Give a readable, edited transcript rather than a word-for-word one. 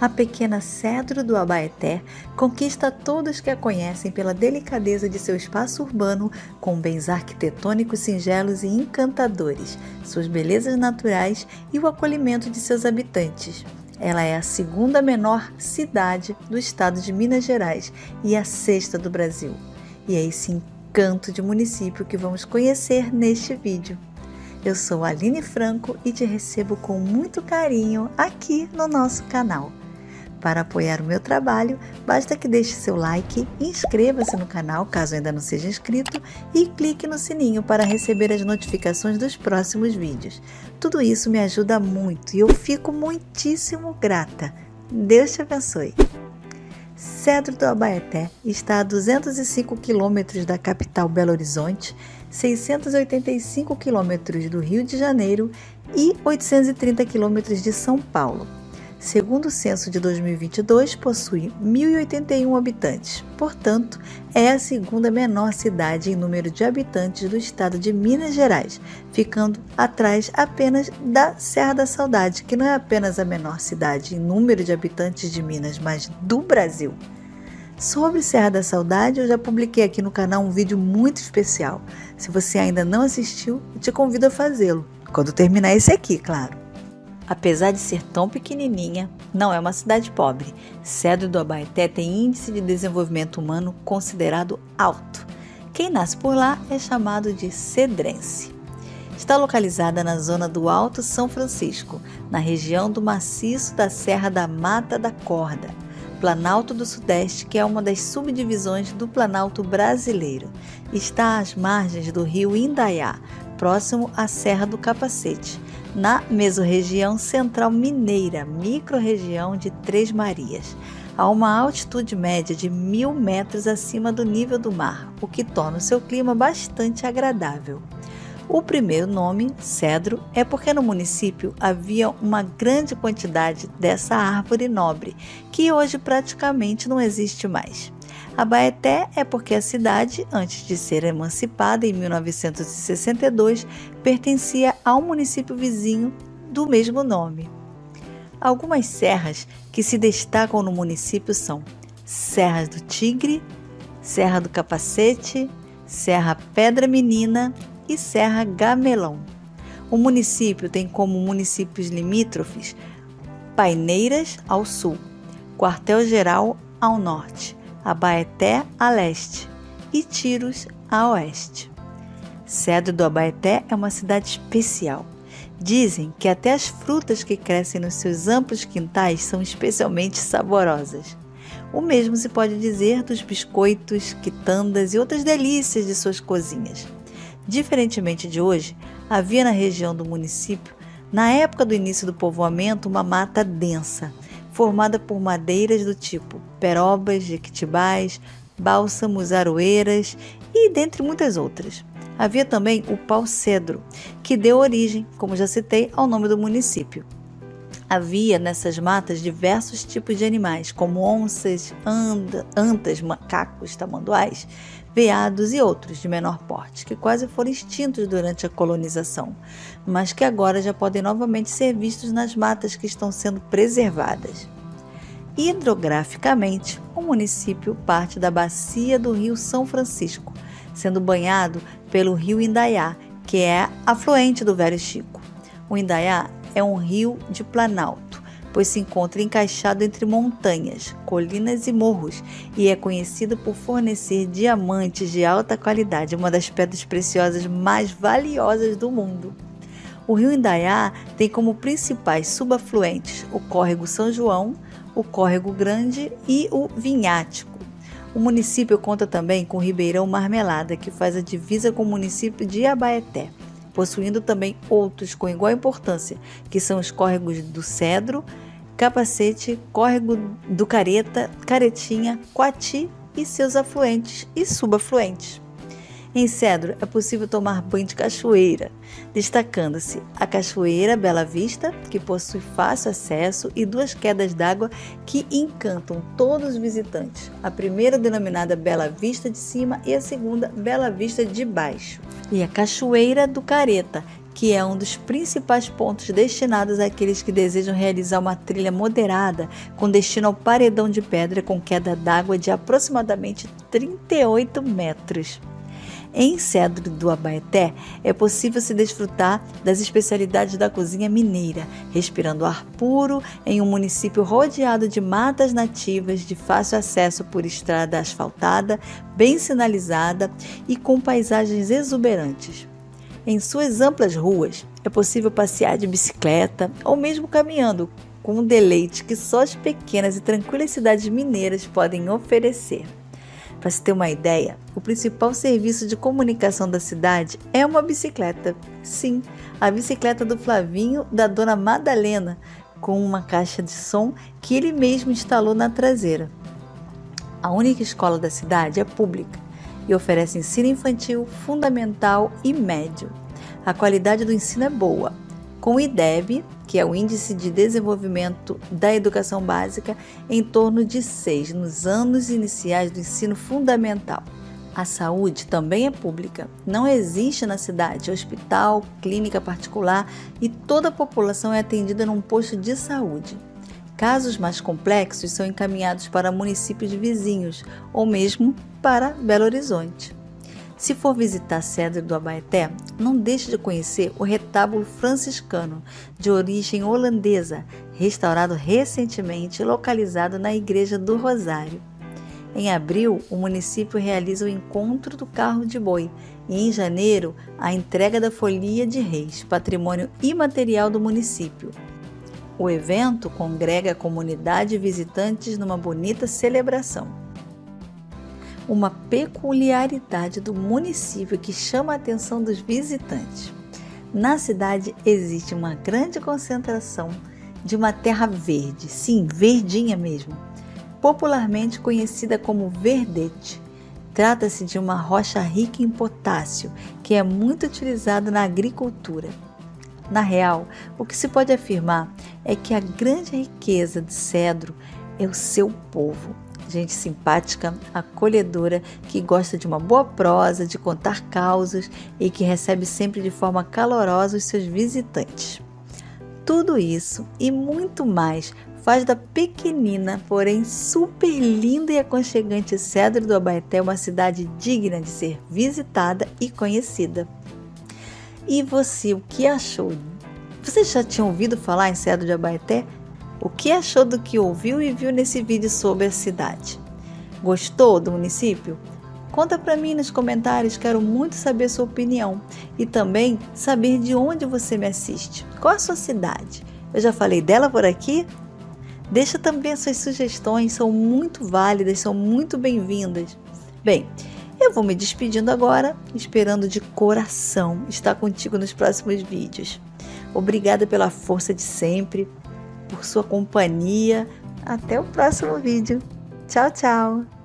A pequena Cedro do Abaeté conquista todos que a conhecem pela delicadeza de seu espaço urbano, com bens arquitetônicos singelos e encantadores, suas belezas naturais e o acolhimento de seus habitantes. Ela é a segunda menor cidade do estado de Minas Gerais e a sexta do Brasil. E é esse encanto de município que vamos conhecer neste vídeo. Eu sou Aline Franco e te recebo com muito carinho aqui no nosso canal. Para apoiar o meu trabalho, basta que deixe seu like, inscreva-se no canal caso ainda não seja inscrito e clique no sininho para receber as notificações dos próximos vídeos. Tudo isso me ajuda muito e eu fico muitíssimo grata. Deus te abençoe! Cedro do Abaeté está a 205 quilômetros da capital Belo Horizonte, 685 quilômetros do Rio de Janeiro e 830 quilômetros de São Paulo. Segundo o censo de 2022, possui 1.081 habitantes, portanto, é a segunda menor cidade em número de habitantes do estado de Minas Gerais, ficando atrás apenas da Serra da Saudade, que não é apenas a menor cidade em número de habitantes de Minas, mas do Brasil. Sobre Serra da Saudade, eu já publiquei aqui no canal um vídeo muito especial. Se você ainda não assistiu, eu te convido a fazê-lo, quando terminar esse aqui, claro. Apesar de ser tão pequenininha, não é uma cidade pobre. Cedro do Abaeté tem índice de desenvolvimento humano considerado alto. Quem nasce por lá é chamado de cedrense. Está localizada na zona do Alto São Francisco, na região do maciço da Serra da Mata da Corda, Planalto do Sudeste, que é uma das subdivisões do Planalto brasileiro. Está às margens do rio Indaiá, próximo à Serra do Capacete, na mesorregião central mineira, microrregião de Três Marias, a uma altitude média de 1.000 metros acima do nível do mar, o que torna o seu clima bastante agradável. O primeiro nome, cedro, é porque no município havia uma grande quantidade dessa árvore nobre, que hoje praticamente não existe mais. Abaeté é porque a cidade, antes de ser emancipada em 1962, pertencia ao município vizinho do mesmo nome. Algumas serras que se destacam no município são Serra do Tigre, Serra do Capacete, Serra Pedra Menina e Serra Gamelão. O município tem como municípios limítrofes Paineiras ao sul, Quartel-Geral ao norte, Abaeté a leste e Tiros a oeste. Cedro do Abaeté é uma cidade especial. Dizem que até as frutas que crescem nos seus amplos quintais são especialmente saborosas. O mesmo se pode dizer dos biscoitos, quitandas e outras delícias de suas cozinhas. Diferentemente de hoje, havia na região do município, na época do início do povoamento, uma mata densa, formada por madeiras do tipo perobas, jequitibás, bálsamos, aroeiras e dentre muitas outras. Havia também o pau-cedro, que deu origem, como já citei, ao nome do município. Havia nessas matas diversos tipos de animais, como onças, antas, macacos, tamanduás, veados e outros de menor porte, que quase foram extintos durante a colonização, mas que agora já podem novamente ser vistos nas matas que estão sendo preservadas. Hidrograficamente, o município parte da bacia do Rio São Francisco, sendo banhado pelo rio Indaiá, que é afluente do Velho Chico. O Indaiá é um rio de planalto, pois se encontra encaixado entre montanhas, colinas e morros e é conhecido por fornecer diamantes de alta qualidade, uma das pedras preciosas mais valiosas do mundo. O rio Indaiá tem como principais subafluentes o córrego São João, o córrego Grande e o Vinhático. O município conta também com o Ribeirão Marmelada, que faz a divisa com o município de Abaeté, possuindo também outros com igual importância, que são os córregos do Cedro, Capacete, córrego do Careta, Caretinha, Coati e seus afluentes e subafluentes. Em Cedro é possível tomar banho de cachoeira, destacando-se a Cachoeira Bela Vista, que possui fácil acesso e duas quedas d'água que encantam todos os visitantes. A primeira denominada Bela Vista de Cima e a segunda Bela Vista de Baixo. E a Cachoeira do Careta, que é um dos principais pontos destinados àqueles que desejam realizar uma trilha moderada com destino ao paredão de pedra com queda d'água de aproximadamente 38 metros. Em Cedro do Abaeté é possível se desfrutar das especialidades da cozinha mineira, respirando ar puro em um município rodeado de matas nativas de fácil acesso por estrada asfaltada, bem sinalizada e com paisagens exuberantes. Em suas amplas ruas é possível passear de bicicleta ou mesmo caminhando, com um deleite que só as pequenas e tranquilas cidades mineiras podem oferecer. Para se ter uma ideia, o principal serviço de comunicação da cidade é uma bicicleta. Sim, a bicicleta do Flavinho, da Dona Madalena, com uma caixa de som que ele mesmo instalou na traseira. A única escola da cidade é pública e oferece ensino infantil, fundamental e médio. A qualidade do ensino é boa, com o IDEB, que é o Índice de Desenvolvimento da Educação Básica, em torno de 6 nos anos iniciais do ensino fundamental. A saúde também é pública. Não existe na cidade hospital, clínica particular e toda a população é atendida num posto de saúde. Casos mais complexos são encaminhados para municípios vizinhos ou mesmo para Belo Horizonte. Se for visitar Cedro do Abaeté, não deixe de conhecer o retábulo franciscano, de origem holandesa, restaurado recentemente e localizado na Igreja do Rosário. Em abril, o município realiza o Encontro do Carro de Boi e, em janeiro, a entrega da Folia de Reis, patrimônio imaterial do município. O evento congrega a comunidade e visitantes numa bonita celebração. Uma peculiaridade do município que chama a atenção dos visitantes. Na cidade existe uma grande concentração de uma terra verde, sim, verdinha mesmo, popularmente conhecida como verdete. Trata-se de uma rocha rica em potássio, que é muito utilizada na agricultura. Na real, o que se pode afirmar é que a grande riqueza de Cedro é o seu povo. Gente simpática, acolhedora, que gosta de uma boa prosa, de contar causos e que recebe sempre de forma calorosa os seus visitantes. Tudo isso e muito mais faz da pequenina, porém super linda e aconchegante Cedro do Abaeté uma cidade digna de ser visitada e conhecida. E você, o que achou? Você já tinha ouvido falar em Cedro do Abaeté? O que achou do que ouviu e viu nesse vídeo sobre a cidade? Gostou do município? Conta para mim nos comentários, quero muito saber sua opinião e também saber de onde você me assiste. Qual a sua cidade? Eu já falei dela por aqui? Deixa também as suas sugestões, são muito válidas, são muito bem-vindas. Bem, eu vou me despedindo agora, esperando de coração estar contigo nos próximos vídeos. Obrigada pela força de sempre, por sua companhia. Até o próximo vídeo. Tchau, tchau!